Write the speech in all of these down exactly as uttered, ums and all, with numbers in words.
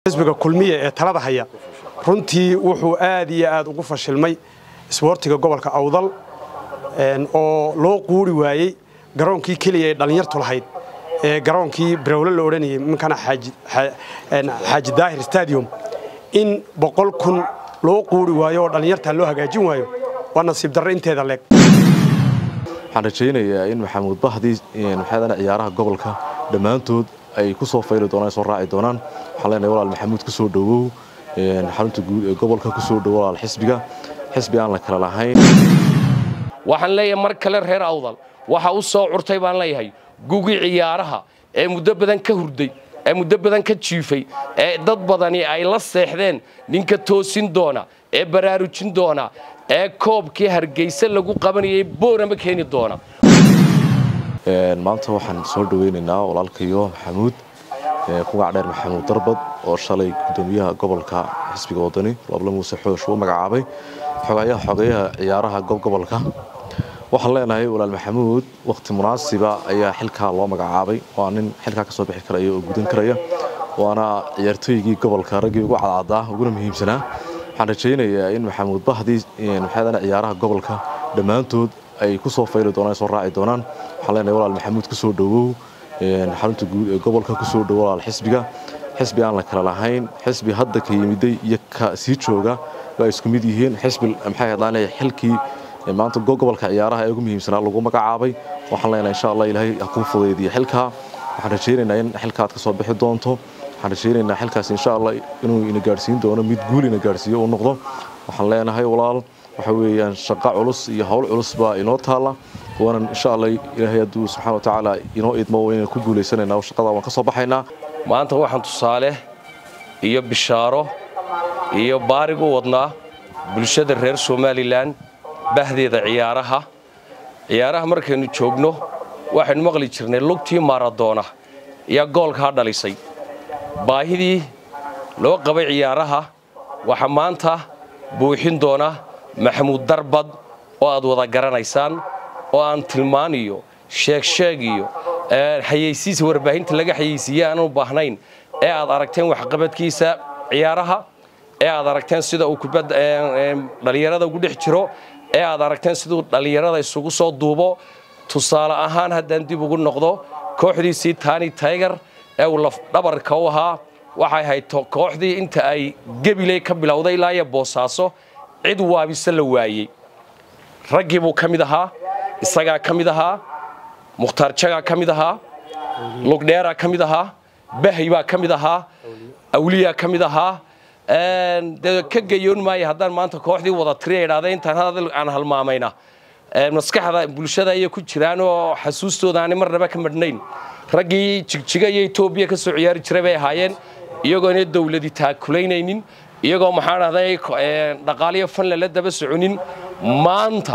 xisbiga kulmiye ee talada haya runtii wuxuu aad iyo aad ugu fashilmay isboortiga gobolka Awdal oo loo quuri waayay garoonkii kaliya ee dhalinyartu lahayd ee garoonkii Browle la oranayay minkana xaaji xaaji Daahir Stadium in boqol kun loo quuri waayo oo dhalinyarta loo hagaajin waayo waa nasiib darro inteeda leeg waxaan rajaynayaa in Maxamuud Bahdi maxaadana ciyaaraha gobolka dhamaantood ay ku soo fayli doonaan soo raaci doonaan waxaan leenahay walaal Maxamuud ku soo dhawow een xarunta guud ee gobolka ku soo dhawow walaal xisbiga xisbi aan la kala lahayn waxaan leeyahay mar kale reer Awdal waxa uu soo curtay baan leeyahay gugi ciyaaraha ee muddo badan ka hurday ee muddo badan ka jiifay ee dad badani ay la seexdeen ninka toosin doona ee baraarujin doona ee koobkii Hargeysa lagu qabanayay boorama keeni doona een maanta waxaan soo dhaweynaynaa walaalkayo Maxamuud ee ku gacdheer Maxamuud Darbad oo shalay gudoomiyaha gobolka xisbiga wadani Roble Muuse Xoosh uu magacaabay xogayaha xogayaha ciyaaraha gobolka waxaan leenahay walaal Maxamuud waqti munaasiba ayaa xilka loo magacaabay waa nin xilka ka soo bixi karaya oo gudan karaya waana ciyaartoygii gobolka ragii ugu cadcada ugu muhiimsanaa waxaan rajaynayaa in Maxamuud Bahdi maxaadana ciyaaraha gobolka dhamaantood ay ku soo fayli doonaan soo raaci doonaan waxaan leenahay walaal Maxamuud ku soo dhawow een xarunta guud ee gobolka ku soo dhawow walaal xisbiga xisbi aan la kala lahayn xisbi hadda ka yimiday iyo ka sii jooga waa isku mid yihiin xisbi maxay hadlaanay xilkii maanta gobolka ciyaaraha ee ugu muhiimsanaa lagu magacaabay waxaan leenahay insha Allah Ilaahay ha ku fududeeyo xilka waxaan rajaynaynaa in xilkaad ka soo bixi doonto waxaan rajaynaynaa xilkaas insha Allah inuu ina gaarsiin doono mid guul ina gaarsiiyo oo noqdo waxaan leenahay walaal waxa weeyaan shaqo culus iyo hawl culus baa inoo taala waana insha Allah Ilaahay hadduu subxaanahu wa ta'ala inoo idmo inaan ku guuleysanaynaa shaqada waan ka soo baxaynaa maanta waxaan tusaale iyo bishaaro iyo baarigu wadnaa bulshada reer Somaliland bahdeeda ciyaaraha ciyaaraha markaynu joogno waxaan maqli jirnay lugtii Maradona iyo goolka dhalisay baahidii loo qabay ciyaaraha waxa maanta buuxin doona Maxamuud Darbad oo aad wada garanaysaan oo aan tilmaaniyo sheeg sheegiyo ee xayeysiis warbaahinta laga xayeysiiyay aan u baahnayn ee aad aragteen wax qabadkiisa ciyaaraha ee aad aragteen sida uu kubad dhalinyarada ugu dhex jiro ee aad aragteen sidoo dhalinyarada isugu soo duubo tusaale ahaan haddaan dib ugu noqdo kooxdiisii Tani Tiger ee uu laf dhabarka u ahaa waxay hayto kooxdii inta ay gabilay ka bilowday ilaa iyo Boosaaso cid waabisa la waayay ragii buu kamid ahaa isaga kamid ahaa Mukhtaar Jaga kamid ahaa Lugdheera kamid ahaa Bahay baa kamid ahaa Awliya kamid ahaa een ka gayoon maay haddaan maanta kooxdii wada tireeyaday intaan hadal aan halmaamayna ee maskaxda bulshada ay ku jiraan oo xasuustooda aan marnaba ka madhnayn ragii jigjiga iyo Itoobiya ka soo ciyaari jiray bay ahaayeen iyagoo inay dawladii taakuleynaynin iyagoo maxaan ahaday dhaqaaliyo fan la daba soconin maanta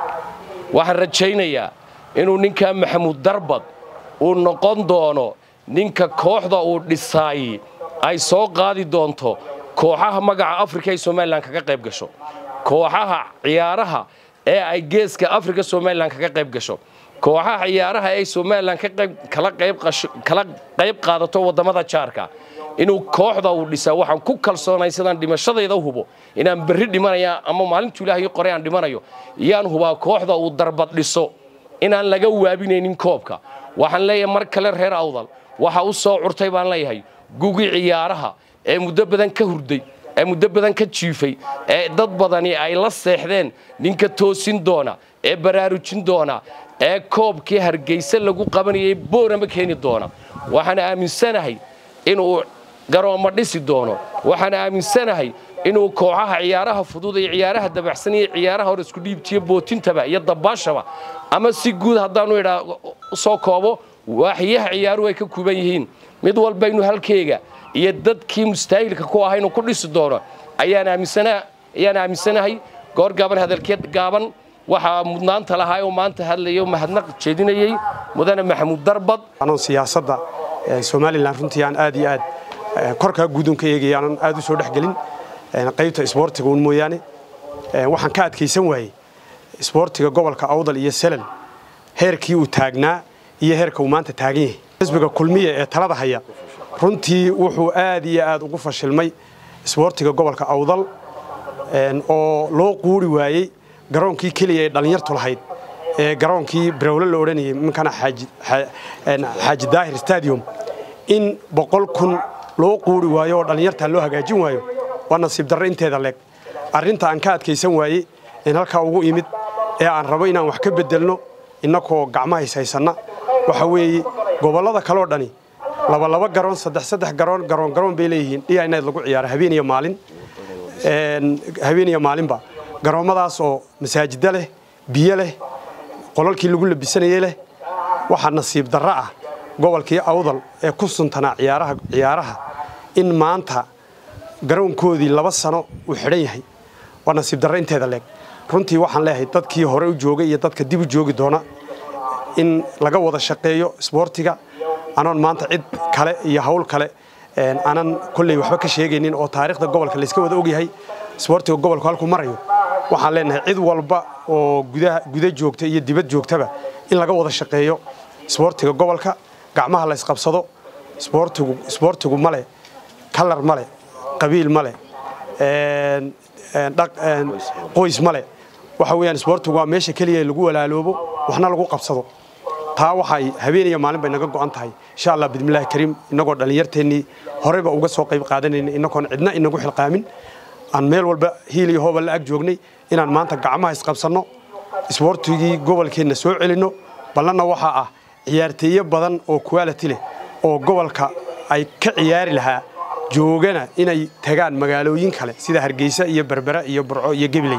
waxaan rajaynayaa inuu ninka Maxamuud Darbad uu noqon doono ninka kooxda uu dhisay ay soo qaadi doonto kooxaha magaca Afrika ee Somaliland kaga qayb gasho kooxaha ciyaaraha ee ay geeska Afrika Somaliland kaga qayb gasho kooxaha ciyaaraha ee Somaliland ka qayb kala qayb kala qayb qaadato wadamada jaarka inuu kooxda uu dhisay waxaan ku kalsoonay sidaan dhimashadayda hubo inaan bari dhimanaya ama maalintii Ilaahay qoray aan dhimanayo iyaan hubaa kooxda uu Darbad dhiso inaan laga waabinaynin koobka waxaan leeyahay mar kale reer Awdal waxa uu soo curtay baan leeyahay gugi ciyaaraha ee muddo badan ka hurday ee muddo badan ka jiifay ee dad badani ay la seexdeen ninka toosin doona ee baraarujin doona ee koobkii Hargeysa lagu qabanayay boorama keeni doona waxaan aaminsanahay inuu garoomo dhisi doono waxaan aaminsanahay inuu kooxaha ciyaaraha fudud iyo ciyaaraha dabacsan iyo ciyaaraha hor isku dhiibtiyo bootintaba iyo dabaashaba ama si guud haddaan u idhaa soo koobo waaxiyaha ciyaaruhu ay ka kuban yihiin mid walba inuu halkeega iyo dadkii mustaahilka ku ahaa inuu ku dhisi doono ayaan aaminsanahay ayaan aaminsanahay goor gaaban hadalkeed gaaban waxa mudnaanta lahaa oo maanta hadlayo mahadnaq jeedinayay mudane Maxamuud Darbad anoo siyaasadda Somaliland runtii aan aad iyo aad korka guudunka eegayaan aad u soo dhaxgelin qaybta isboortiga uu mooyaane waxaan ka adkeysan waayay isboortiga gobolka Awdal iyo Selen heerkii uu taagnaa iyo heerka uu maanta taagan yahay xisbiga kulmiye ee talada haya runtii wuxuu aad iyo aad ugu fashilmay isboortiga gobolka Awdal oo loo quuri waayay garoonkii kaliya ee dhalinyartu lahayd ee garoonkii Browle la oranayay minkana xaaji xaaji Daahir Stadium in boqol kun loo quuri waayo oo dhalinyarta loo hagaajin waayo waa nasiib darro inteeda leeg arrinta aan ka adkaysan waayay in halka ugu yimid ee aan rabo inaan wax ka bedelno inakoo gacmaha haysaysanna waxa weeye gobolada kale oo dhani laba laba garoon saddex saddex garoon garoon garoon bay leeyihiin dhiyaynaad lagu ciyaaro habeen iyo maalin een habeen iyo maalinba garoomadaas oo masaajida leh biyo leh qolalkii lagu labisanayay leh waxa nasiib darro ah gobolkii Awdal ee ku suntana ciyaaraha ciyaaraha in maanta garoonkoodii laba sano uu xidhan yahay waa nasiib darro inteeda leeg runtii waxaan leeyahay dadkii hore u joogay iyo dadka dib u joogi doona in laga wada shaqeeyo isboortiga anan maanta cid kale iyo hawl kale een anan kulli waxba ka sheegaynin oo taariikhda gobolka la iska wada og yahay isboortiga gobolka halku marayo waxaan leenahay cid walba oo gudaha guda joogta iyo dibad joogtaba in laga wada shaqeeyo isboortiga gobolka gacmaha la isqabsado isboortigu isboortigu male kalar male qabiil male een dhaq qoys male waxa weeyaan isboortigu waa meesha kaliya lagu walaaloobo waxna lagu qabsado taa waxay habeen iyo maalin bay naga go'an tahay insha Allah bidmilaahi kariim inagoo dhalinyarteeni horeba uga soo qayb qaadanayna inagoon cidna inagu xilqaamin aan meel walba hiiliyo hooba la ag joognay inaan maanta gacmaha isqabsano isboortigii gobolkeena soo celino balana waxa ah ciyaarteeyo badan oo quality leh oo gobolka ay ka ciyaari lahaa joogana inay tagaan magaalooyin kale sida Hargeysa iyo Berbera iyo Burco iyo Gabiley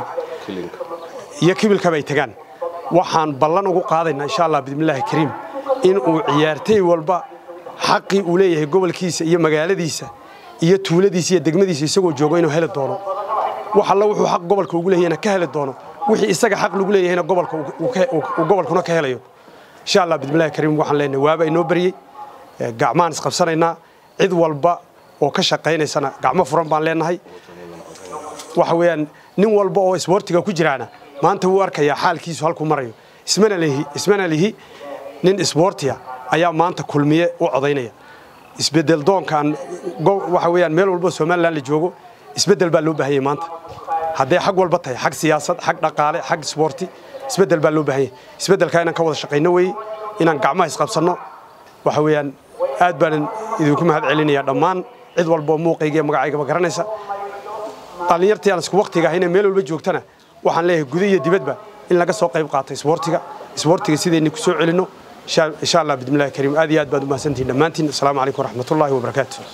iyo Kibilka bay tagaan waxaan ballan ugu qaadaynaa insha Allah bidmilaahi kariim in uu ciyaartay walba xaqi u leeyahay gobolkiisa iyo magaaladiisa iyo tuuladiisa iyo degmadiisa isagoo joogo inuu heli doono waxa la wuxuu xaq gobolka ugu leeyahay ka heli doono wixii isaga xaq lagu leeyahay gobolka uu gobolkuna ka helayo insha Allah bidmilaahi kariim waxaan leenahay waaba inoo bariyay gacmaan isqabsanaynaa cid walba oo ka shaqeynaysana gacmo furan baan leenahay waxa weeyaan nin walba oo isboortiga ku jiraana maanta wuu arkayaa xaalkiisu halku marayo ismana leehi ismana leehi nin isboortiga ayaa maanta kulmiye u codaynaya isbedel doonkan waxa weeyaan meel walba Soomaaliland la joogo isbedel baa loo baahan yahay maanta haddii xaq walba tahay xaq siyaasad xaq dhaqaale xaq isboorti isbedel baa loo baahan yahay isbedelka inaan ka wada shaqeyno way inaan gacmaha isqabsano waxa weeyaan aad baan idinku mahad celinayaa dhammaan cid walba muuqayga magacayga ma garanaysa dhalinyartii aan isku waqtiga hayna meel walba joogtana waxaan leeyahay gudaha iyo dibadba in laga soo qayb qaato isboortiga isboortiga sideenni ku soo celino insha Allah bidmilaahi kariim aad iyo aad baad u mahadsantihiin dhammaantiin assalaamu calaykum waraxmatullaahi wabarakaatuh